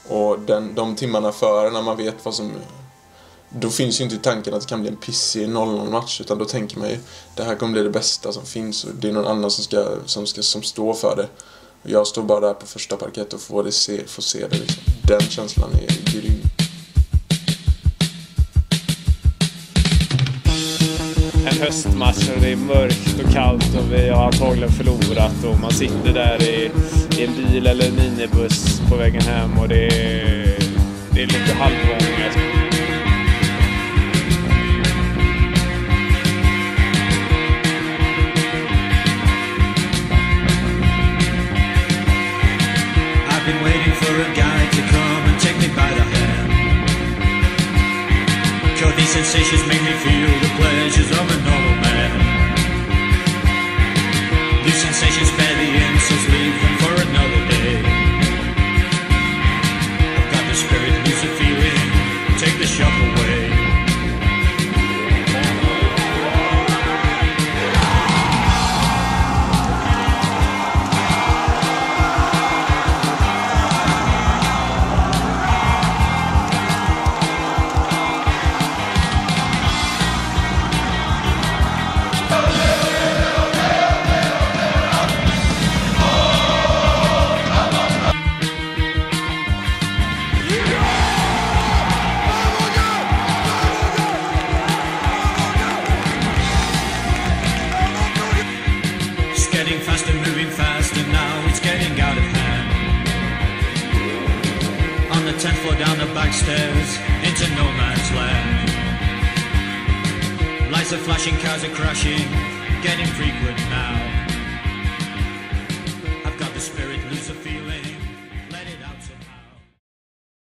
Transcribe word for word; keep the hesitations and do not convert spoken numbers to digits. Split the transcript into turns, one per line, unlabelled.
Och den, de timmarna före när man vet vad som... Då finns ju inte tanken att det kan bli en pissig noll noll-match, utan då tänker man ju det här kommer bli det bästa som finns och det är någon annan som ska som ska som står för det. Och jag står bara där på första parkett och får det se får se det liksom. Den känslan är grym.
En höstmatch och det är mörkt och kallt och vi har antagligen förlorat och man sitter där i, i en bil eller en minibuss på vägen hem och det är, det är lite halvångest.
I've been waiting for a guy to come and take me by the hand. Cause these sensations make me feel the pleasures of a normal man. These sensations spare the insults, leave them for another day. I've got the spirit, lose the feeling, take the shock away. Tenth floor down the back stairs into no man's land. Lights are flashing, cars are crashing, getting frequent now.